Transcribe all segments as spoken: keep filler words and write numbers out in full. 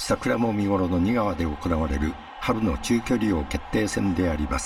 桜も見頃の仁川で行われる春の中距離王決定戦であります。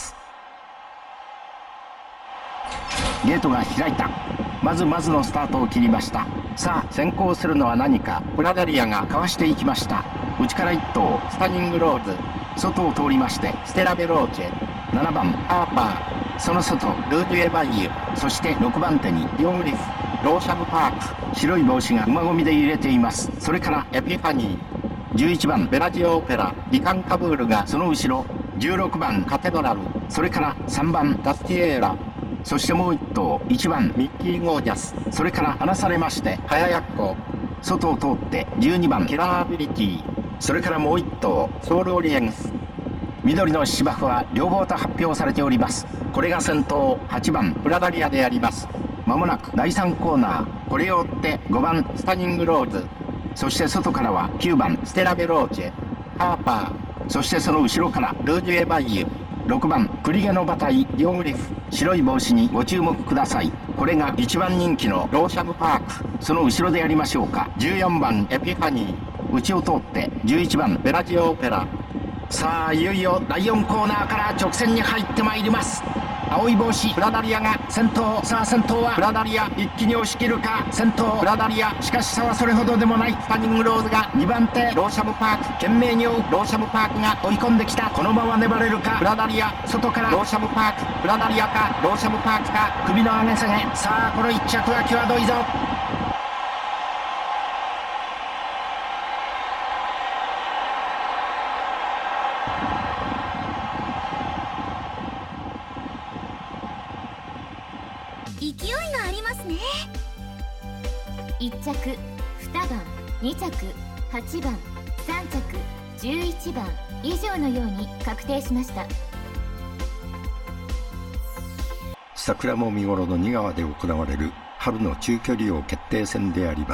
ゲートが開いた。まずまずのスタートを切りました。さあ先行するのは何か。プラダリアがかわしていきました。内からいっ頭スタニングローズ、外を通りましてステラベローチェ、ななばんハーパー、その外ルージュエバイユ、そしてろくばん手にヨンリフ、ローシャムパーク、白い帽子が馬込みで揺れています。それからエピファニー、じゅういちばんベラジオオペラ、リカンカブールがその後ろ、じゅうろくばんカテドラル、それからさんばんダスティエーラ、そしてもう一頭いちばんミッキーゴージャス、それから離されましてハヤヤッコ、外を通ってじゅうにばんキラービリティ、それからもう一頭ソウルオリエンス。緑の芝生は両方と発表されております。これが先頭はちばんプラダリアであります。まもなくだいさんコーナー、これを追ってごばんスタニングローズ、そして外からはきゅうばんステラベローチェ、ハーパー、そしてその後ろからルージュエバイユ、ろくばんクリゲノバタイディオンリフ、白い帽子にご注目ください。これがいちばん人気のローシャムパーク、その後ろでやりましょうか。じゅうよんばんエピファニー、内を通ってじゅういちばんベラジオオペラ。さあいよいよだいよんコーナーから直線に入ってまいります。青い帽子プラダリアが先頭。さあ先頭はプラダリア、一気に押し切るか。先頭プラダリア、しかし差はそれほどでもない。スタニングローズがにばん手、ローシャムパーク懸命に追う。ローシャムパークが追い込んできた。このまま粘れるか。プラダリア、外からローシャムパーク、プラダリアかローシャムパークか。首の上げ下げ。さあこのいっ着は際どいぞ。 勢いがありますね。いっ着、にばん、に着、はちばん、さん着、じゅういちばん以上のように確定しました。 桜も見頃の仁川で行われる春の中距離王決定戦であります。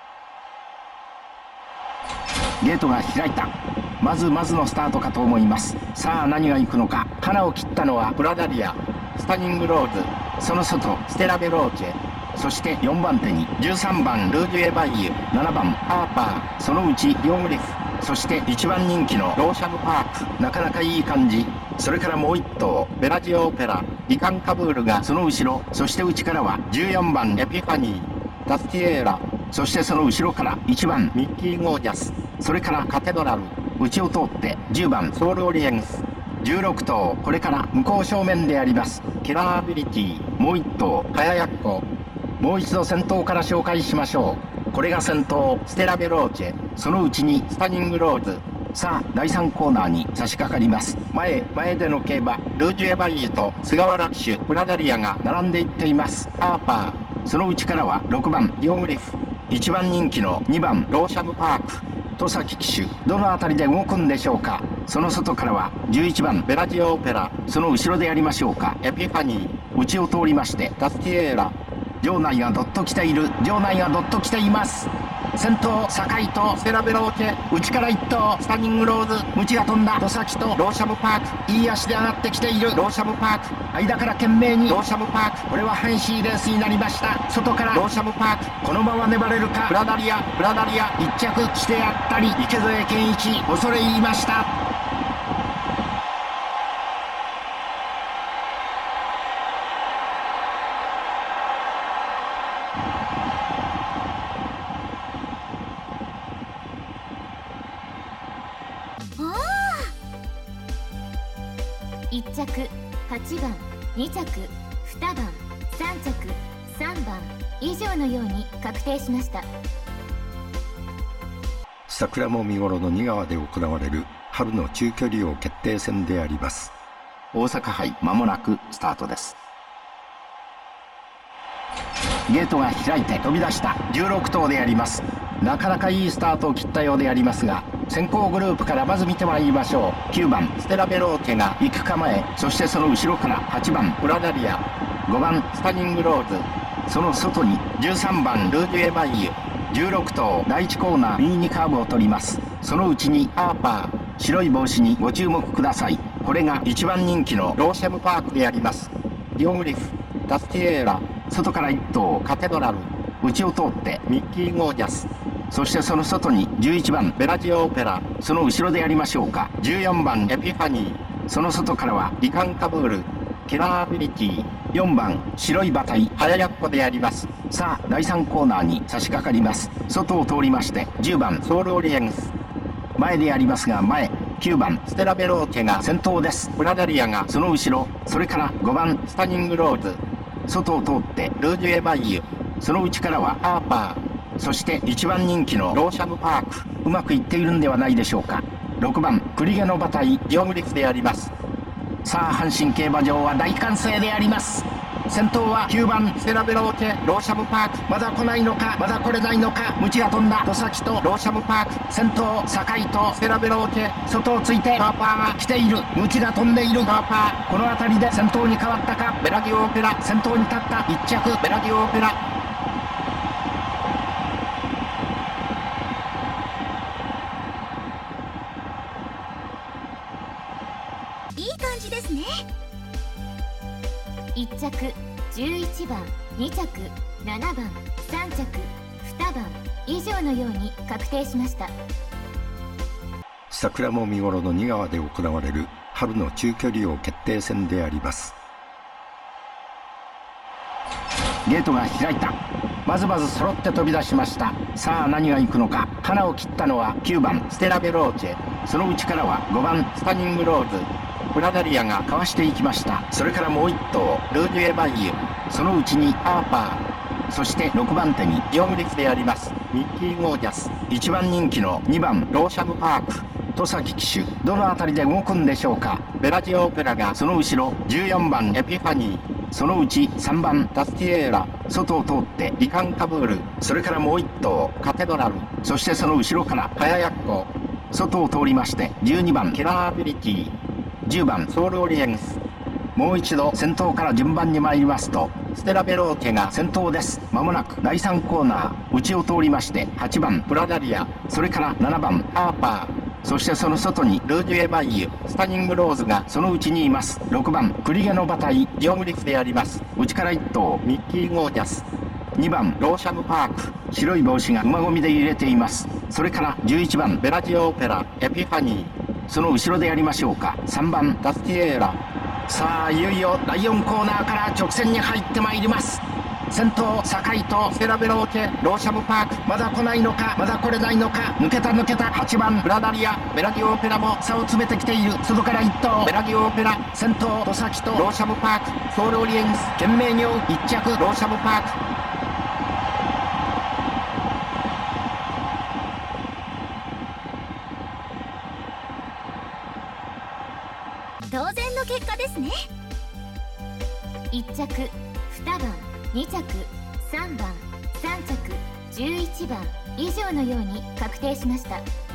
ゲートが開いた。まずまずのスタートかと思います。さあ何が行くのか。花を切ったのはプラダリア、スタニングローズ、その外ステラベローチェ、そしてよんばん手にじゅうさんばんルージュエバイユ、ななばんハーパー、そのうちヨンリフ、そしていちばん人気のローシャムパーク、なかなかいい感じ。それからもう一頭ベラジオオペラ、リカンカブールがその後ろ、そして内からはじゅうよんばんエピファニー、ダスティエーラ、そしてその後ろからいちばんミッキーゴージャス、それからカテドラル、内を通ってじゅうばんソウルオリエンス、じゅうろく頭これから向こう正面でありますキラービリティ、もう一頭ハヤヤッコ。もう一度先頭から紹介しましょう。これが先頭ステラベローチェ、そのうちにスタニングローズ。さあだいさんコーナーに差し掛かります。前前での競馬、ルージュエバイユと菅原騎手プラダリアが並んでいっています。ハーパー、その内からはろくばんディオンリフ、いちばん人気のにばんローシャムパーク、戸崎騎手どの辺りで動くんでしょうか。その外からはじゅういちばんベラジオオペラ、その後ろでやりましょうか。エピファニー、内を通りましてダスティエーラ。場内がどっと来ている。場内がどっと来ています。先頭酒井とステラベローチェ、内からいっ頭スタニングローズ、ムチが飛んだ戸崎とローシャムパーク、いい足で上がってきているローシャムパーク、間から懸命にローシャムパーク、これは激しいレースになりました。外からローシャムパーク、このまま粘れるか。プラダリア、プラダリアいっ着してやったり、池添健一恐れ入りました。 いっ着、はちばん、に着、にばん、さん着、さんばん以上のように確定しました。 桜も見頃の仁川で行われる春の中距離王決定戦であります。 大阪杯まもなくスタートです。ゲートが開いて飛び出したじゅうろく頭であります。なかなかいいスタートを切ったようでありますが、先行グループからまず見てまいりましょう。きゅうばんステラベローチェが行く構え、そしてその後ろからはちばんプラダリア、ごばんスタニングローズ、その外にじゅうさんばんルージュエバイユ。じゅうろく頭だいいちコーナー右にカーブを取ります。そのうちにハーパー、白い帽子にご注目ください。これがいちばん人気のローシャムパークであります。ディオンリフ、ダスティエーラ、外からいっ頭カテドラル、内を通ってミッキーゴージャス、 そしてその外にじゅういちばんベラジオオペラ、その後ろでやりましょうか。じゅうよんばんエピファニー、その外からはリカンカブール、キラービリティ、よんばん白い馬体ハヤヤッコであります。さあだいさんコーナーに差し掛かります。外を通りましてじゅうばんソウルオリエンス、前でありますが前、きゅうばんステラベローチェが先頭です。プラダリアがその後ろ、それからごばんスタニングローズ、外を通ってルージュエバイユ、その内からはハーパー、そしていちばん人気のローシャムパーク、うまくいっているんではないでしょうか。ろくばんクリゲの馬体ジオグリスであります。さあ阪神競馬場は大歓声であります。先頭はきゅうばんステラベローチェ、ローシャムパーク、まだ来ないのか、まだ来れないのか、ムチが飛んだ、戸崎とローシャムパーク、先頭酒井とステラベローチェ、外をついてパーパーが来ている、ムチが飛んでいる、パーパー、この辺りで先頭に変わったか。ベラディオオペラ先頭に立った、いっちゃくベラディオオペラ、 いい感じですね。いっちゃくじゅういちばん、にちゃくななばん、さんちゃくにばん以上のように確定しました。 桜も見頃の仁川で行われる春の中距離王決定戦であります。 ゲートが開いた。まずまず揃って飛び出しました。さあ何が行くのか。花を切ったのはきゅうばんステラベローチェ、その内からはごばんスタニングローズ、プラダリアがかわしていきました。それからもういっ頭ルージュエバイユ、その内にハーパー、そしてろくばん手にジオグリスであります。ミッキーゴージャス、いちばん人気のにばんローシャムパーク、戸崎騎手、どの辺りで動くんでしょうか。ベラジオオペラがその後ろ、じゅうよんばんエピファニー、そのうちさんばんダスティエーラ、外を通ってリカンカブール、それからもういっ頭カテドラル、そしてその後ろからハヤヤッコ、外を通りましてじゅうにばんキラービリティ、じゅうばんソウルオリエンス、もう一度先頭から順番に参りますとステラベローチェが先頭です。まもなくだいさんコーナー内を通りましてはちばんプラダリア、それからななばんハーパー、そしてその外にルージュエバイユ、スタニングローズがその内にいます。ろくばんクリゲの馬体ジオグリスであります。内からいっ頭ミッキーゴージャス、にばんローシャムパーク、白い帽子が馬込みで入れています。それからじゅういちばんベラジオオペラエピファニー、その後ろでやりましょうか。さんばんダスティエーラ。さあいよいよだいよんコーナーから直線に入ってまいります。先頭酒井とステラベローチェ、ローシャムパーク、まだ来ないのか、まだ来れないのか、抜けた抜けた。はちばんブラダリア、ベラディオオペラも差を詰めてきている。外からいっ頭ベラディオオペラ、先頭戸崎とローシャムパーク、ソウルオリエンス懸命に追ういっちゃくローシャムパーク。 当然の結果ですね。いっちゃくにばん、にちゃくさんばん、さんちゃくじゅういちばん以上のように確定しました。